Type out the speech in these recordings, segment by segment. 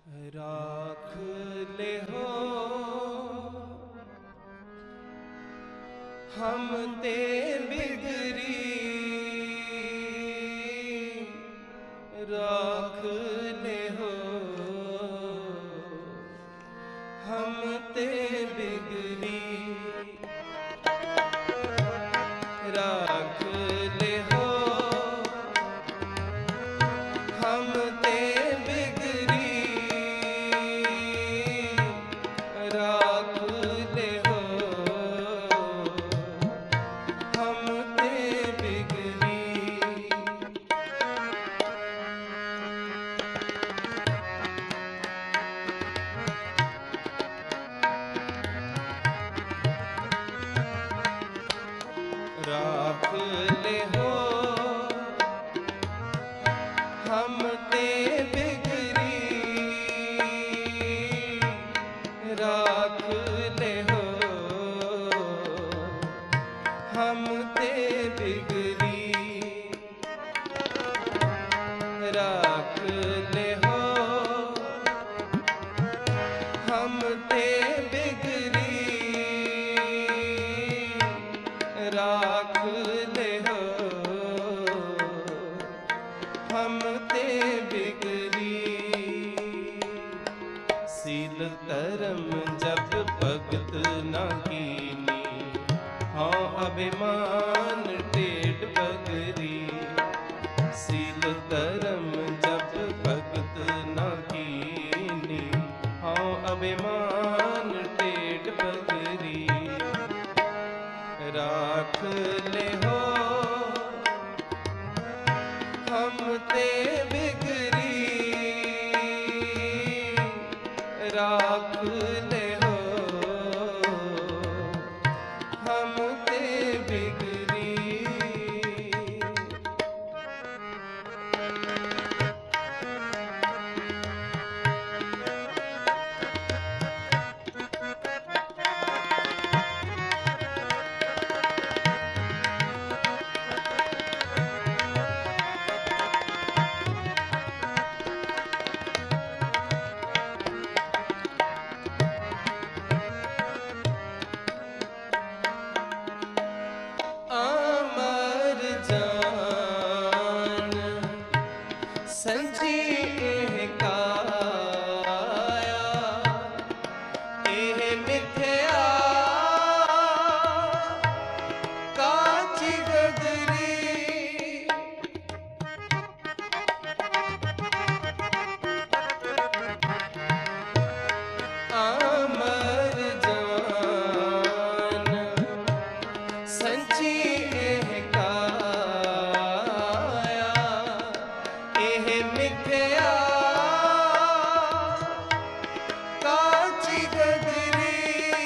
राख ले हो हम ते बिगड़ी, राख ले हो हम ते बिगड़ी, राख ले हो हम ते बिगड़ी, राख ले हो हम ते बिगड़ी। राख ले हो हम ते बिगड़ी, राख ले हो हम ते बिगड़ी, राख ले हो हम ते बिगड़ी, राख ले हो हम ते बिगड़ी। सील धर्म जब भगत ना कीनी, हाँ अभिमान टेढ़ पगड़ी। सील धर्म जब भगत ना कीनी, हाँ अभिमान टेढ़ पगड़ी, राख ले हो हम ते बिगड़ी, राख ले हो हम ते बिगड़ी। अमर जान संजी एह काया, एह मिथ्या काची गदरी, अमर जान संची एह काया, एह मिथ्या काची गदरी,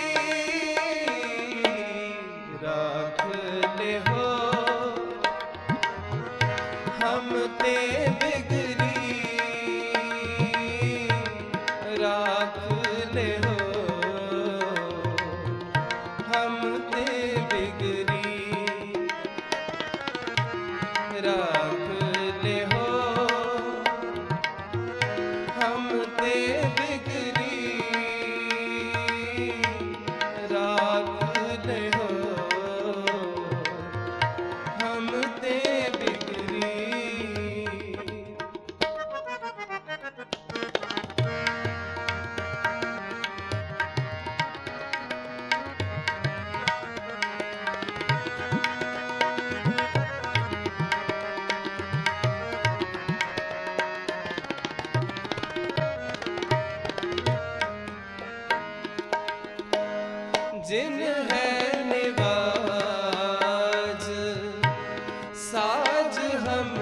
राख ले हो हम ते बिगड़ी, राख ले हो हम ते बिगड़ी, राख ले हो हम ते बिगड़ी, राख ले हो हम ते बिगड़ी। जिन है निवाज साज हम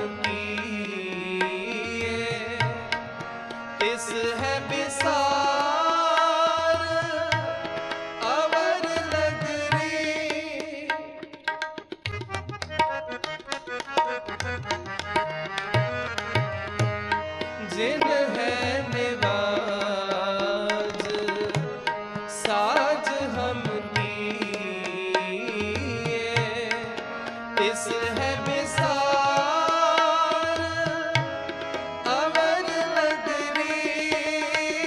किए, इस है बिसार अवर नगरी, जिन है निवाज साज हम किए, इस है बिसार अवर नगरी,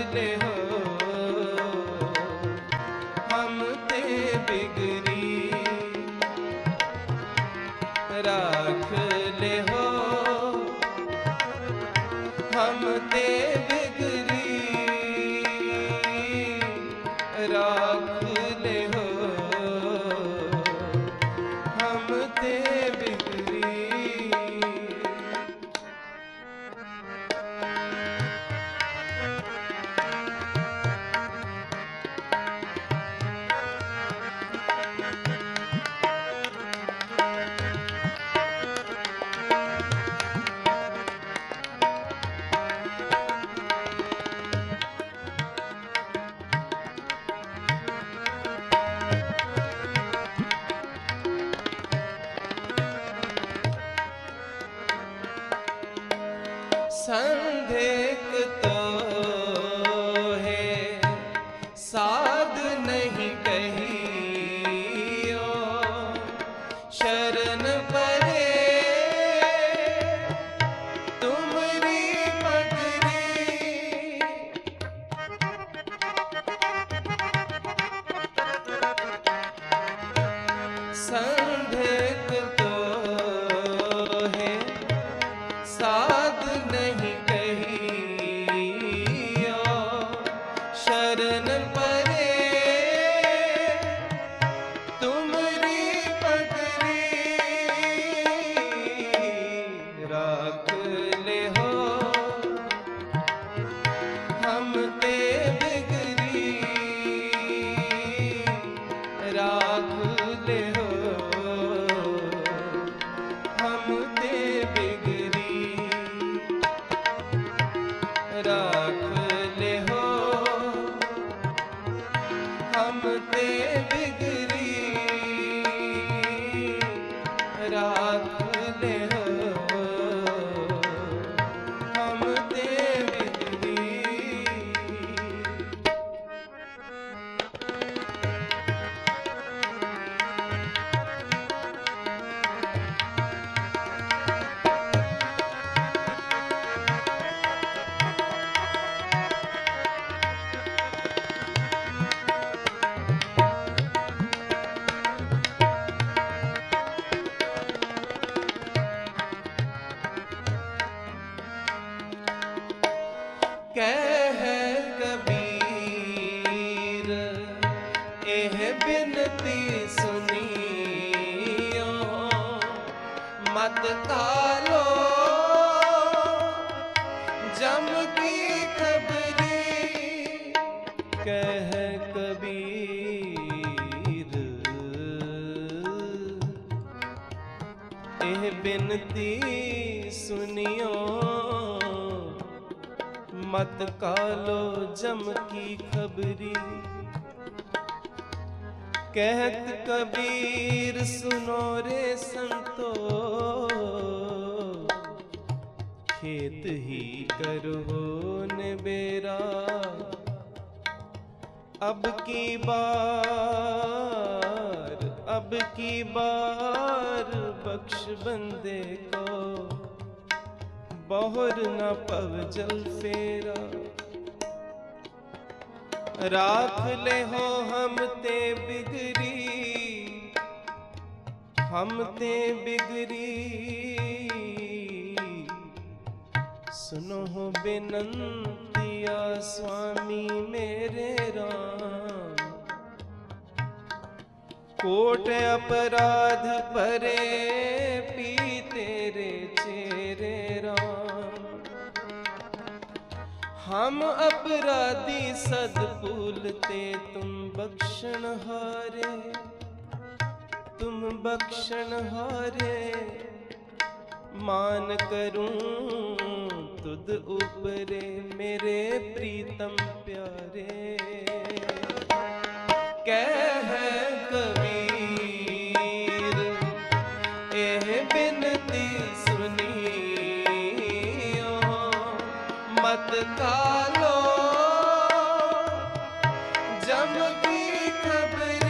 ले हो हम ते बिगड़ी, राख ले हो हम ते बिगड़ी, राख ले हो हम ते बिगड़ी। संदेक तो है साध नहीं कहियो, शरण परे तुमरी पगरी, संदेक तो है साध नहीं कहियो, शरण परे तुमरी पगरी, राख ले हो हम ते बिगड़ी, राख ले हो हम ते बिगड़ी, राख ले हो हम ते बिगड़ी, राख ले हो हम ते बिगड़ी। कह कबीर एह बिनती सुनियो, मत कालो जम की खबरी, कह कबीर एह बिनती सुनियो, मत कालो जम की खबरी, कहत कबीर सुनो रे संतो, खेत ही करो ने बेरा, अब की बार बख्श बंदे को, बहुर न पव जल फेरा, राख ले हो हम ते बिगड़ी, हम ते बिगड़ी, सुनो हो बेनंतिया स्वामी मेरे राम, कोट अपराध परे पी तेरे चेरे राम, हम अपराधी सदपूलते तुम बख्शन हारे, तुम बख्शन हारे, मान करूं तुद ऊपरे मेरे प्रीतम प्यारे, कह कबीर एह बिनती सुनियो, मत कालो जम की खबरी,